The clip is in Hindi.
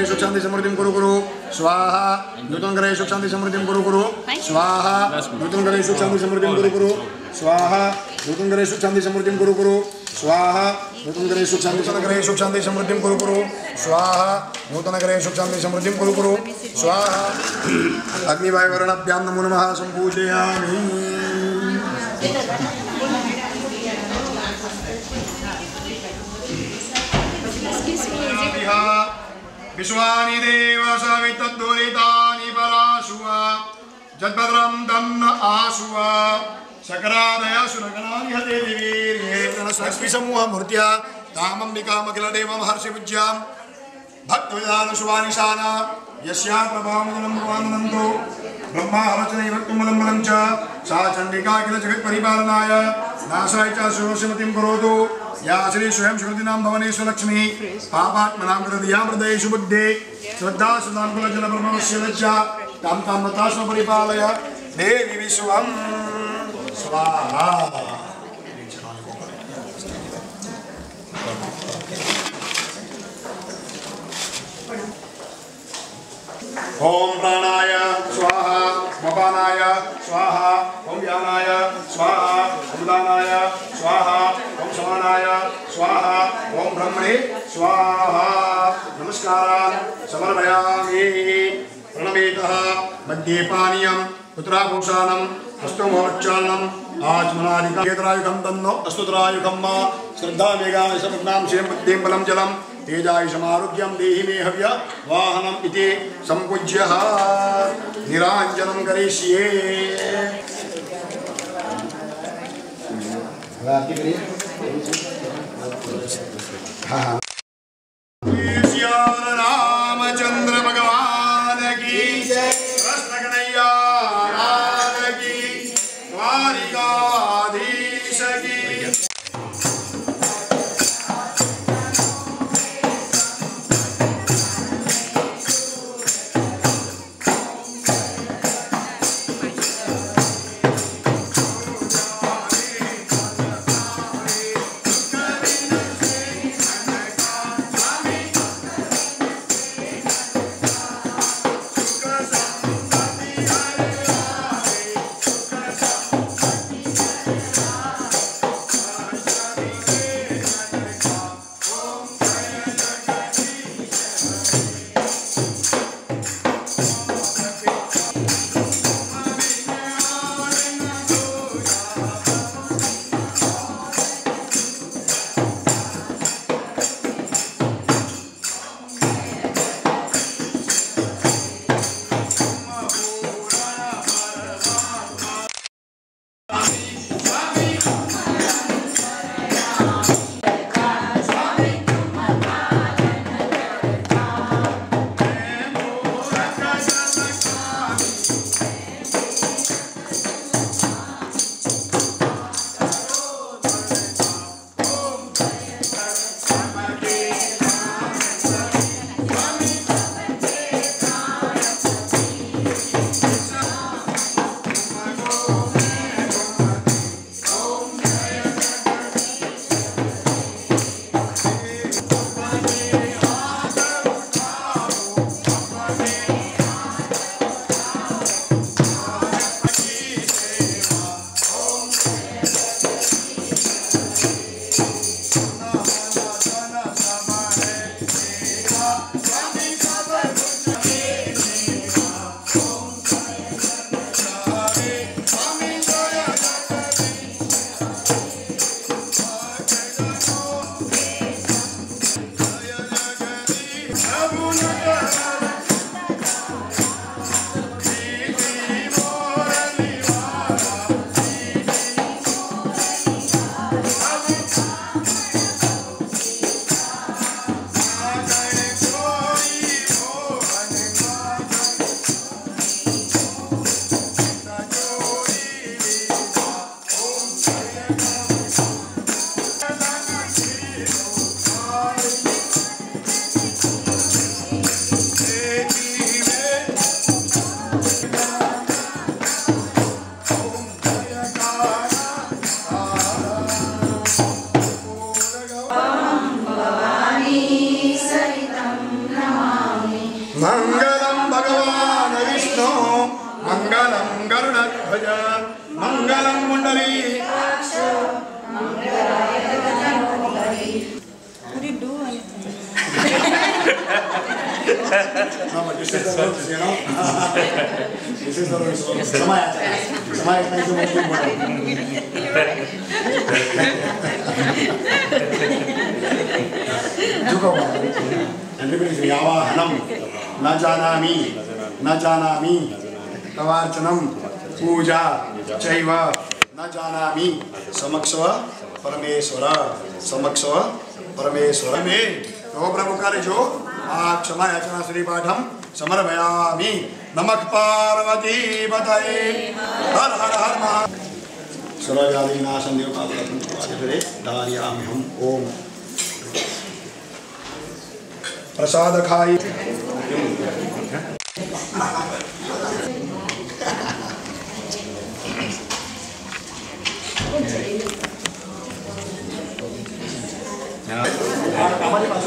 करे सुख शांति समृद्धिं कुरु कुरु स्वाहा नूतन करे सुख शांति समृद्धिं कुरु कुरु स्वाहा नूतन करे सुख शांति समृद्धिं कुरु कुरु स्वाहा नूतन करे सुख शांति समृद्धिं कुरु कुरु स्वाहा नूतन करे सुख शांति समृद्धिं कुरु कुरु स्वाहा नूतन करे सुख शांति समृद्धिं कुरु कुरु स्वाहा अग्निवायुवर्णाभ्यां नमो नमः संपूजयामि विश्वानि देव सवितद्दुरितानि पराशुवा जद्भद्रं तन्न आशुवा सकरादय सुरगणानि हते दिवीर्ये गणलक्ष्मी समूह मूर्त्या तामम्बिकामखिलदेवं हर्षिपूज्यां भक्तविदानुशुभानिशाना यस्या प्रभावमूलं भगवानन्दो ब्रह्मावचनैव तुमलं बलं च सा चण्डिका किल जगत्परिपालनाय नाशाय च सुरक्षमतिं करोतु या श्री स्वयं श्रुतिनां भवनेषु लक्ष्मी पापात्मनां हृदयां हृदयेषु बुद्धे श्रद्धा सुधाकुलजनप्रभवस्य लज्जा तां तां नतास्म परिपालय देवी विश्वं स्वाहा ओम प्राणाय स्वाहा मपानाय स्वाहा ओम व्यानाय स्वाहा ओम दानाय स्वाहा ओम समानाय स्वाहा ओम ब्रह्मणे स्वाहा नमस्कारान् समर्पयामि प्रणमेतः मध्ये पानीयं पुत्राभूषाणं हस्तमोच्चारणम् आचमनादिकं तन्नो अस्तुत्रायुगं मा श्रद्धा मेघाय समग्नां श्रियं बुद्धिं बलं जलम् तेजायुषमारोग्यं देहि मे हव्य वाहनम् इति सम्पूज्य निराञ्जनं करिष्ये रामचंद्र भगवान की कृष्ण कन्हैया लाल की द्वारिकाधीश की मंगलम Mundli No, but this is the rules, you know. This is the rules. Samaya, thank you most important. Juko, everybody say Yavahanam, na janami, tavarchanam, puja, chaiva, na janami, samaksva, parameswara, me, तो प्रभु कार्य जो क्षमा याचना श्री पाठम समर्पयामि नमः पार्वती पतये हर हर हर महा सर्वजाति विनाशं देव पापकर्तुं प्रवादितरे धारयामि हम ओम प्रसाद खाई हमारे पास